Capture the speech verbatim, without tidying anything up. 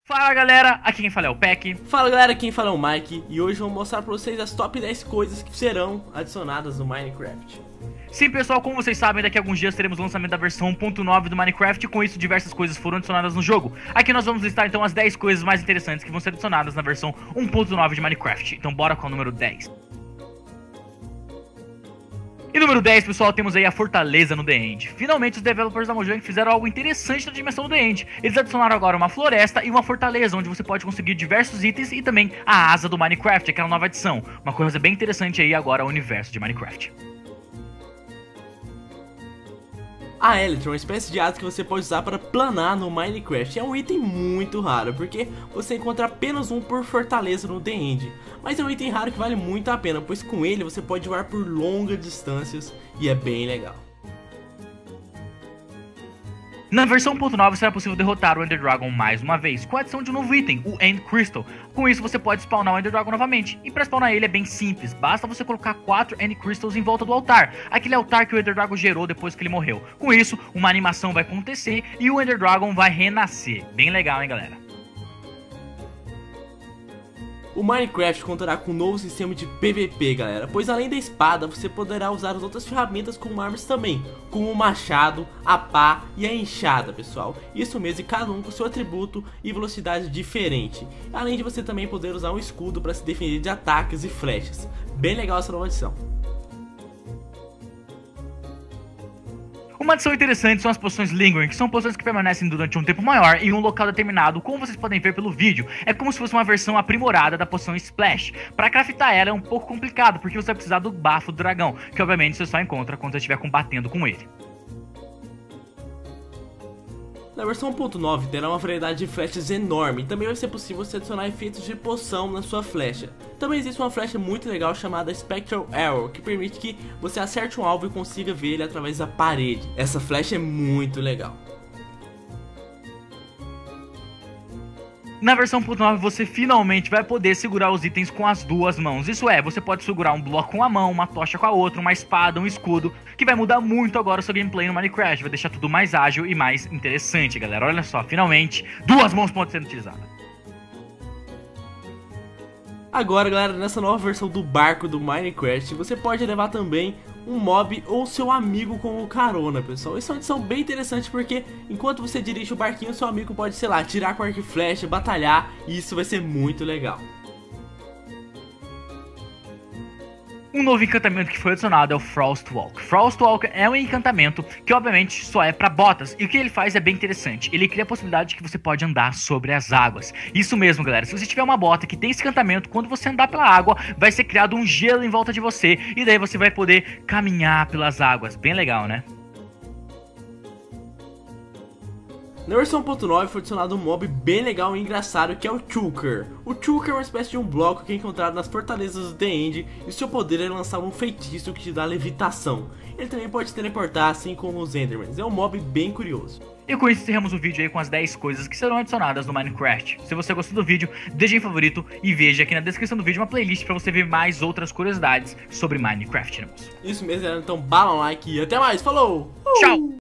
Fala galera, aqui quem fala é o Peck. Fala galera, quem fala é o Mike. E hoje eu vou mostrar pra vocês as top dez coisas que serão adicionadas no Minecraft. Sim pessoal, como vocês sabem, daqui a alguns dias teremos o lançamento da versão um ponto nove do Minecraft. E com isso diversas coisas foram adicionadas no jogo. Aqui nós vamos listar então as dez coisas mais interessantes que vão ser adicionadas na versão um ponto nove de Minecraft. Então bora com o número dez. E número dez, pessoal, temos aí a Fortaleza no The End. Finalmente os developers da Mojang fizeram algo interessante na dimensão do The End. Eles adicionaram agora uma floresta e uma fortaleza, onde você pode conseguir diversos itens e também a asa do Minecraft, aquela nova adição. Uma coisa bem interessante aí agora ao universo de Minecraft. A Elytra é uma espécie de asa que você pode usar para planar no Minecraft. É um item muito raro, porque você encontra apenas um por fortaleza no The End. Mas é um item raro que vale muito a pena, pois com ele você pode voar por longas distâncias e é bem legal. Na versão um ponto nove será possível derrotar o Ender Dragon mais uma vez, com a adição de um novo item, o End Crystal. Com isso você pode spawnar o Ender Dragon novamente, e para spawnar ele é bem simples, basta você colocar quatro End Crystals em volta do altar, aquele altar que o Ender Dragon gerou depois que ele morreu. Com isso, uma animação vai acontecer e o Ender Dragon vai renascer. Bem legal, hein galera? O Minecraft contará com um novo sistema de P V P, galera, pois além da espada, você poderá usar as outras ferramentas como armas também, como o machado, a pá e a enxada, pessoal. Isso mesmo, e cada um com seu atributo e velocidade diferente. Além de você também poder usar um escudo para se defender de ataques e flechas. Bem legal essa nova adição. Uma adição interessante são as poções Lingering, que são poções que permanecem durante um tempo maior em um local determinado, como vocês podem ver pelo vídeo. É como se fosse uma versão aprimorada da poção Splash. Para craftar ela é um pouco complicado, porque você vai precisar do bafo do dragão, que obviamente você só encontra quando você estiver combatendo com ele. Na versão um ponto nove terá uma variedade de flechas enorme e também vai ser possível você adicionar efeitos de poção na sua flecha. Também existe uma flecha muito legal chamada Spectral Arrow, que permite que você acerte um alvo e consiga ver ele através da parede. Essa flecha é muito legal. Na versão um ponto nove você finalmente vai poder segurar os itens com as duas mãos. Isso é, você pode segurar um bloco com a mão, uma tocha com a outra, uma espada, um escudo, que vai mudar muito agora o seu gameplay no Minecraft. Vai deixar tudo mais ágil e mais interessante, galera. Olha só, finalmente duas mãos podem ser utilizadas. Agora, galera, nessa nova versão do barco do Minecraft, você pode levar também um mob ou seu amigo como carona, pessoal. Isso é uma adição bem interessante porque enquanto você dirige o barquinho, seu amigo pode, sei lá, tirar com arco e flecha, batalhar, e isso vai ser muito legal. Um novo encantamento que foi adicionado é o Frostwalk. Frostwalk é um encantamento que obviamente só é para botas, e o que ele faz é bem interessante. Ele cria a possibilidade de que você pode andar sobre as águas. Isso mesmo, galera, se você tiver uma bota que tem esse encantamento, quando você andar pela água, vai ser criado um gelo em volta de você, e daí você vai poder caminhar pelas águas. Bem legal, né? Na versão um ponto nove foi adicionado um mob bem legal e engraçado que é o Chooker. O Chooker é uma espécie de um bloco que é encontrado nas fortalezas do The End e seu poder é lançar um feitiço que te dá levitação. Ele também pode teleportar assim como os Endermans, é um mob bem curioso. E com isso encerramos o vídeo aí com as dez coisas que serão adicionadas no Minecraft. Se você gostou do vídeo, deixe em favorito e veja aqui na descrição do vídeo uma playlist para você ver mais outras curiosidades sobre Minecraft, né, moço? Isso mesmo, então bala um like e até mais, falou! Tchau!